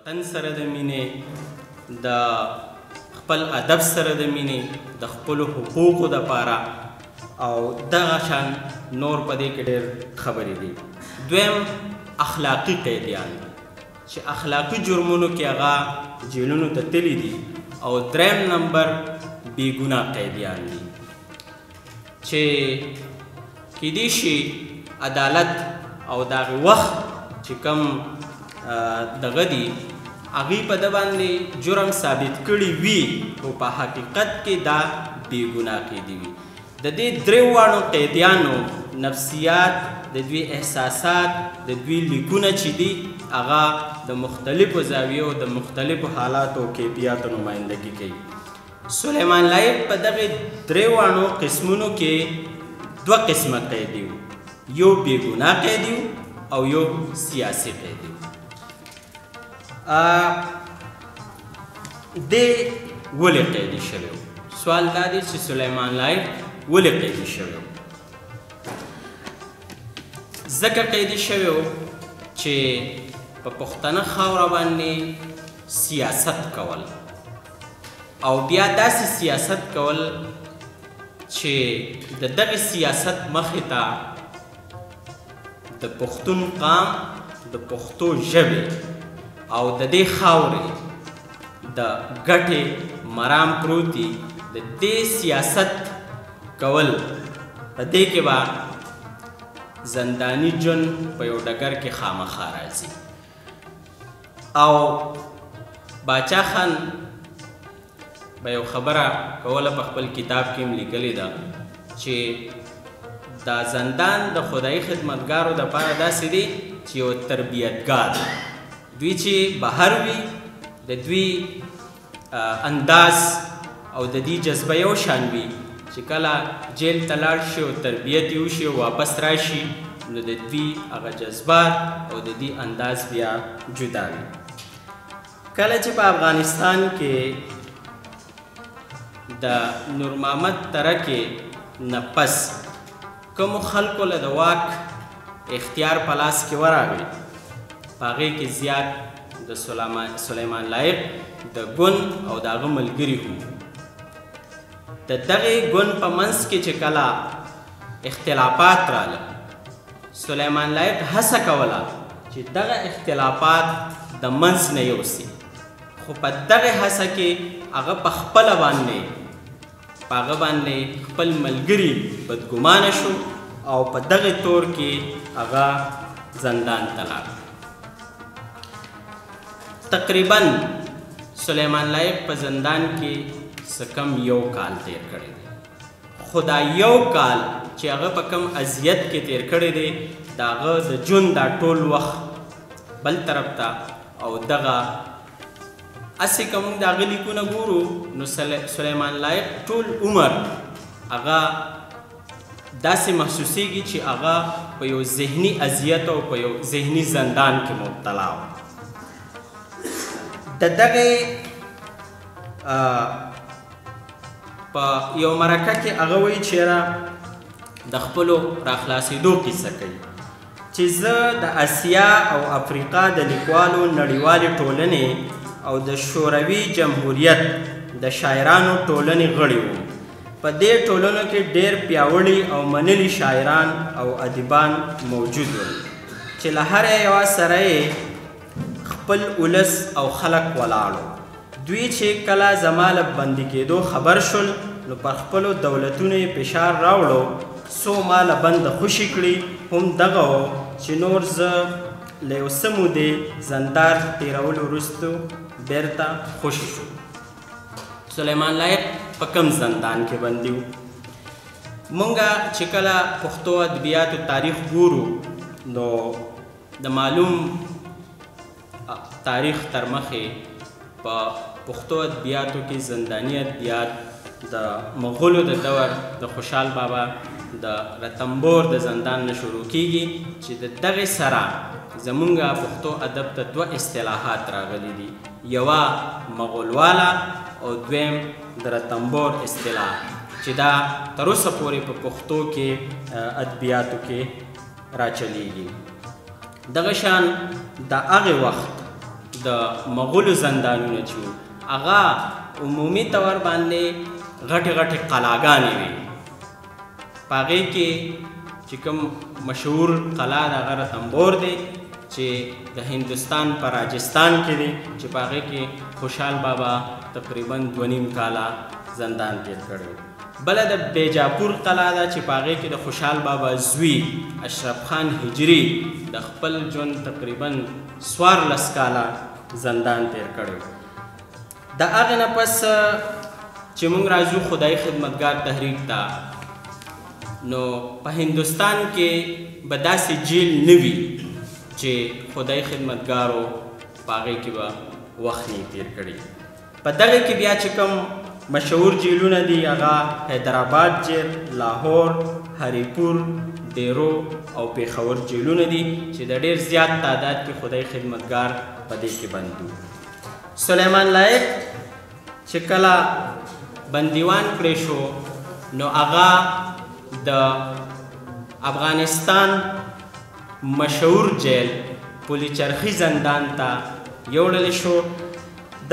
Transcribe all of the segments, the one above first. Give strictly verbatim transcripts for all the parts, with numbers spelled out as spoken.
وطن سره د مینې، د خپل ادب سره د مینې، د خپلو حقوقو دپاره او دغه شان نور په دې کې ډېر خبرې دي. دویم اخلاقي قیدیان دي چې اخلاقي جرمونو کې هغه جیلونو ته تللي دي. او دریم نمبر بېګناه قیدیان دي چې کیدای شي عدالت او د هغې وخت چې کوم دغه دي هغوی په ده باندې جرم ثابت کړي وي، خو په حقیقت کې دا بېګناه قیدي وي. د دې درې واړو قیدیانو نفسیات، د دوی احساسات، د دوی لیکونه چې دي هغه د مختلفو زاویو د مختلفو حالاتو او کیفیاتو نمایندګي کوي. سلیمان لایق په دغې درې واړو قسمونو کې دوه قسمه قیدي و، یو بېګناه قیدي و او یو سیاسي قیدي و. دې ولې قیدي شوی و؟ سوال دا دی چې سلیمان لایق ولې قیدي شوی و؟ ځکه قیدي شوی و چې په پښتنه خاوره باندې سیاست کول او بیا داسې سیاست کول چې د دغې سیاست مخې ته د پښتون قام، د پښتو ژبې او د دې خاورې د ګټې مرام پروت دي. د دې سیاست کول په دې کې به زنداني ژوند په یو ډګر کې خامخا راځي. او باچا خان به یو خبره کوله په خپل کتاب کې هم لیکلې ده چې دا زندان د خدایي خدمتګارو دپاره داسې دی چې یو تربیتګاه ده. دوی چې بهر وي د دوی انداز او د دې جذبه یو شان وي، چې کله جیل ته لاړ شي او تربیت یې وشي او واپس راشي نو د دوی هغه جذبات او د دې انداز بیا جدا وي. کله چې په افغانستان کې د نور محمد ترکې نه پس کومو خلکو له د واک اختیار په لاس کې ورغی، په هغې کې زیات د سلیمان لایق د ګوند او د هغه ملګري هم. د دغې ګوند په منځ کې چې کله اختلافات راغله، سلیمان لایق هڅه کوله چې دغه اختلافات د منځ نه یوسي، خو په دغه هڅه کې هغه په خپله باندې په هغه باندې خپل ملګري بدګمانه شو او په دغه طور کې هغه زندان ته لاړ. تقریبا سلیمان لایق په زندان کې څه کم یو کال تیر کړی دی، خو دا یو کال چې هغه په کم اذیت کې تیر کړی دی د هغه د ژوند دا ټول وخت بل طرف ته او دغه هسې که موږ د هغه لیکونه ګورو نو سلیمان لایق ټول عمر هغه داسې محسوسیږي چې هغه په یو ذهني اذیت او په یو ذهني زندان کې مبتلا و. د دغې په یو مرکه کې هغه وایي چېرې د خپلو راخلاصېدو قصه کوي چې زه د اسیا او افریقا د لیکوالو نړیوالې ټولنې او د شوروي جمهوریت د شاعرانو ټولنې غړی وم. په دې ټولنو کې ډېر پیاوړي او منلي شاعران او ادیبان موجود ول چې له هر یوه سره یې خپل ولس او خلک ولاړو. دوی چې کله زما له بندي کېدو خبر شول نو پر خپلو دولتونو یې فشار راوړو څو ما له بنده خوشي کړي هم دغه و چې نور زه له یو څه مودې زندان تېرولو وروستو بیرته خوشي شو. سلیمان لایق په کم زندان کې بندي و. مونږ چې کله پښتو ادبیاتو تاریخ ګورو نو د معلوم تاریخ تر مخې په پښتو ادبیاتو کې زنداني ادبیات د مغولو د دور د خوشحال بابا د رتنبور د زندان نه شروع کیږي چې د دغې سره زمونږ پښتو ادب ته دوه اصطلاحات راغلي دي، یوه مغولواله او دویم د رتنبور اصطلاح چې دا تر اوسه پورې په پښتو کې ادبیاتو کې راچلیږي. دغه شان د هغې وخت د مغولو زندانونه چې وو هغه عمومي طور باندې غټې غټې قلاګانې وې. په هغې کې چې کوم مشهور قلا د هغه رتنبور دی چې د هندوستان په راجستان کې دی چې په هغې کې خوشحال بابا تقریبا دوه نیم کاله زندان تیر کړی. بله د بیجاپور قلا ده چې په هغې کې د خوشحال بابا زوی اشرف خان هجري د خپل ژوند تقریبا څوارلس کاله زندان تیر کړی. د هغې نه پس چې موږ راځو خدای خدمتګار تحریک ته، نو په هندوستان کې به داسې جیل نه وي چې خدای خدمتګارو په هغې کې به وخت نه تیر کړی. په دغه کې بیا چې کوم مشهور جیلونه دي هغه حیدرآباد جیل، لاهور، هریپور، ډیرو او پیښور جیلونه دي چې د ډیر زیات تعداد کې خدای خدمتګار په دې کې بند وو. سلیمان لایق چې کله بندیوان کړی شو نو هغه د افغانستان مشهور جیل پلچرخي زندان ته یوړل شو. د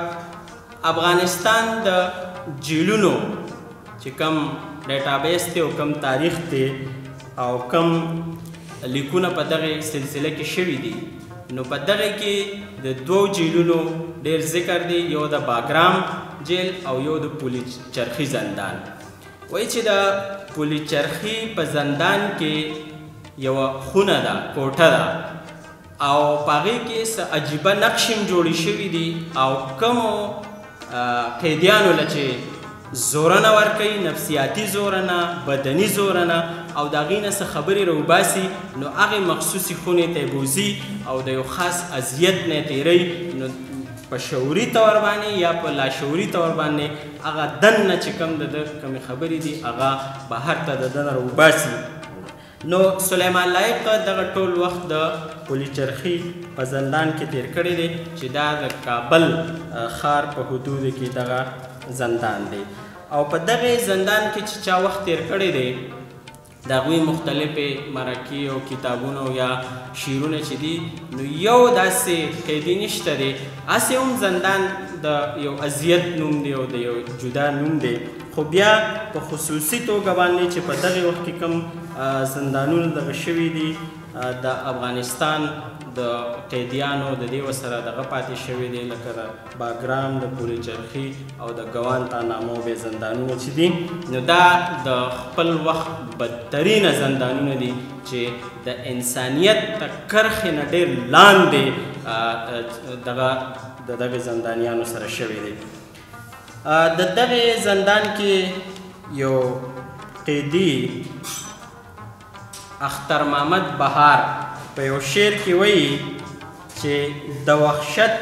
افغانستان د جیلونو چې کم ډیټابیس دی او کم تاریخ دی او کم لیکونه په دغه سلسله کې شوي دي، نو په دغه کې د دوو جیلونو ډیر ذکر دی، یو د باګرام جیل او یو د پلچرخي زندان. وایي چې د پلچرخي په زندان کې یوه خونه ده، کوټه ده، او په هغې کې څه عجیبه نقش هم جوړې شوي دي او کومو قیدیانو له چې زورنه ورکوي، نفسیاتي زورنه، بدني زورنه، او د هغې نه څه خبرې راوباسي، نو هغې مخصوصي خونې ته یې بوځي او د یو خاص اذیت نه یې تېروي. نو په شعوري طور باندې یا په لاشعوري طور باندې هغه دننه چې کوم د ده کومې خبرې دي هغه بهر ته د ده نه راوباسي. نو سلیمان لایق دغه ټول وخت د پلچرخي په زندان کې تیر کړی دی چې دا د کابل ښار په حدودو کې دغه زندان دی. او په دغه زندان کې چې چا وخت تیر کړی دی د هغوی مختلفې مرکې او کتابونه یا شعرونه چې دي، نو یو داسې قیدي نشته دی. هسې هم زندان د یو اذیت نوم دی او د یو جدا نوم دی، خو بیا په خصوصي توګه باندې چې په دغه وخت کې کوم زندانونه دغه شوي دي د افغانستان د قیدیانو د دې ورسره دغه پاتې شوي دي، لکه د باګرام، د پلچرخي او د ګوانتانامو بې زندانونه چې دي، نو دا د خپل وخت بدترینه زندانونه دي چې د انسانیت د کرښې نه ډېر لاندې دغه د دغه زندانیانو سره شوي دي. د دغه زندان کې یو قیدي اختر محمد بهار په یو شعر کې وایي چې د وحشت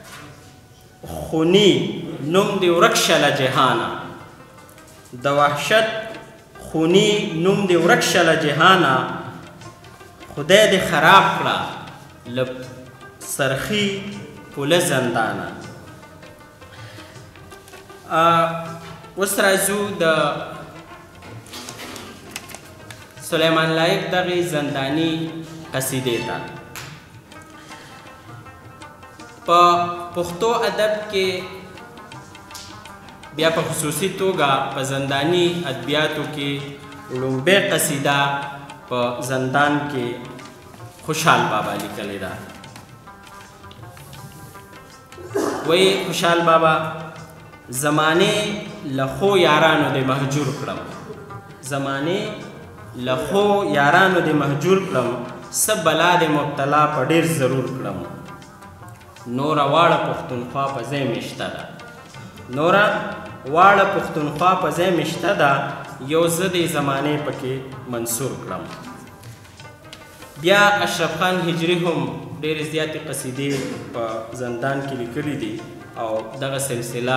خوني نوم دې ورک شه له جهانه، د وحشت خوني نوم دې ورک شه له جهانه، خدای دې خراب کړه له سرخي پوله زندانه. اوس راځو د سلیمان لایق دغه زندانی قصیدې ته. په پښتو ادب کې بیا په خصوصي توګه په زندانی ادبیاتو کې لومبۍ قصیده په زندان کې خوشحال بابا لیکلې ده. وایي خوشحال بابا زمانې له خو یارانو دې محجور کړم، زمانې له خو یارانو دې محجور کړم، څه بلا دې مبتلا په ډېر ضرور کړم، نوره واړه پښتونخوا په ځای مې شته ده، نوره واړه پښتونخوا په ځای مې شته ده، یو زه دې زمانې پکې منصور کړم. بیا اشرف خان هجري هم ډېرې زیاتې قصیدې په زندان کې لیکلي دي او دغه سلسله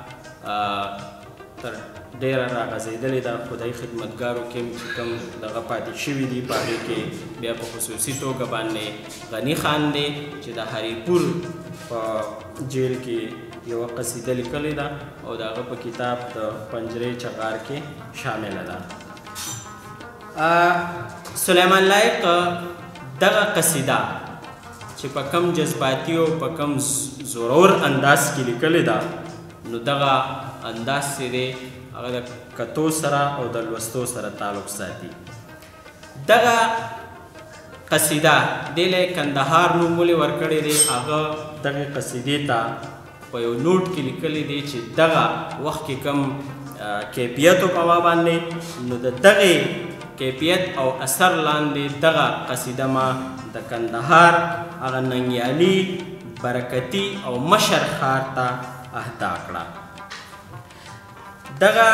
تر ډېره راغځېدلې ده. خدای خدمتګارو کې چې کوم دغه پاتې شوي دي په هغې کې بیا په خصوصي توګه باندې غني خان دی چې د هریپور په جیل کې یوه قصیده لیکلې ده او د هغه په کتاب د پنجرې چغار کې شامله ده. سلیمان لایق دغه قصیده چې په کم جذباتي او په کم زورور انداز کې لیکلې ده نو دغه انداز چې دی هغه د کتو سره او د لوستو سره تعلق ساتي. دغه قصیده دې له کندهار نوم ولې ورکړی دی هغه دغې قصیدې ته په یو نوټ کې لیکلی دی چې دغه وخت کې کم کیفیت و په ما باندې نو د دغې کیفیت او اثر لاندې دغه قصیده ما د کندهار هغه ننګیالي برکتي او مشر ښار ته اهدا کړه. دغه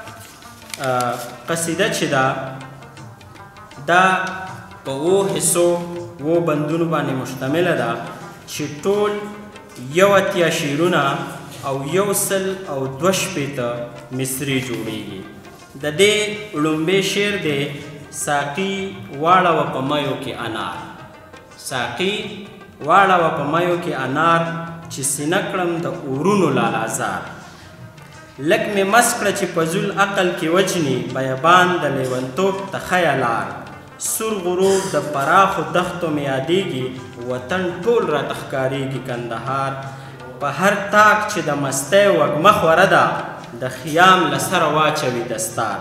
قصیده چې ده دا په اوو حصو اوو بندونو باندې مشتمله ده چې ټول یو اتیا شعرونه او یو سل او دوه شپېته مصري جوړیږي. د دې لومبی شعر دی ساقي واړوه په میو کې انار. ساقي واړوه په میو کې انار چې سینه کړم د اورونو لالازار. لږ مې مس کړه چې په زول عقل کې وجني بیابان د لیونتوب ته خیالار. سور غروب د پراخو دښتو مې یادېږي وطن ټول راته ښکارېږي کندهار. په هر تاک چې د مستۍ وږمه خوره ده د خیام له سره واچوي دستار.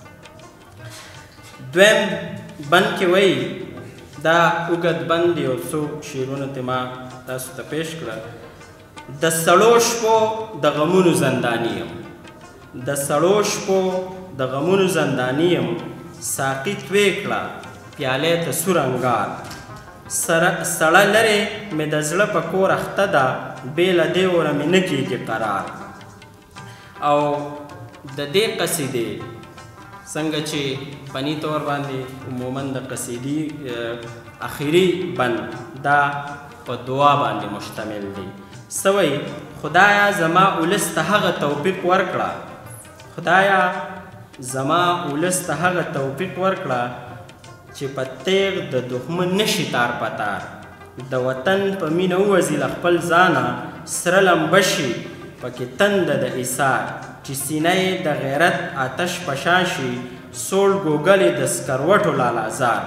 دویم بند کې وایي دا اوږد بند یو څو شعرونو ترې ما تاسو ته پیش کړه. د سړو شپو د غمونو زنداني یم د سړو شپو د غمونو زنداني یم ساقي توی کړه پیالې ته سور انګار. سړه لرې مې د زړه په کور اخته ده بې له دې وره مې نه کېږي قرار. او د دې قصیدې څنګه چې فني طور باندې عموما د قصیدې اخري بند دا په دعا باندې مشتمل دی. څه وایي خدایا زما اولس ته هغه توفیق ورکړه خدایا زما اولس ته هغه توفیق ورکړه چې په تیغ د دښمن نشي تار پتار. د وطن په مینه ووځي له خپل ځانه سره لمبه شي پکې تنده د ایثار. چې سینه یې د غیرت آتش پشان شي سوړ ګوګلې د سکروټو لالازار.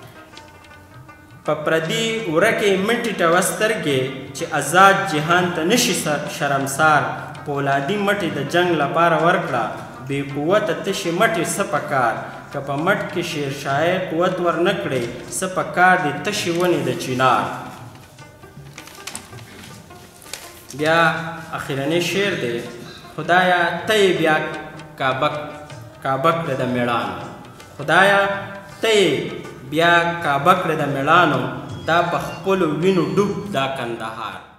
په پردي ورکې مټې سترګې چې آزاد جهان ته نشي شرمسار. پولادي مټې د جنگ لپاره ورکړه بې قوته تشې مټې څه پکار. که په مټ کې شیر شاعر قوت ور نه کړې څه پکار دي تشې ونې د چینار. بیا اخرنی شعر دی خدایا ته یې بیا کعبه کعبه کړه د مېړانو. خدایا ته یې بیا کعبه کړه د مېړانو دا په خپلو وینو ډوب دا کندهار.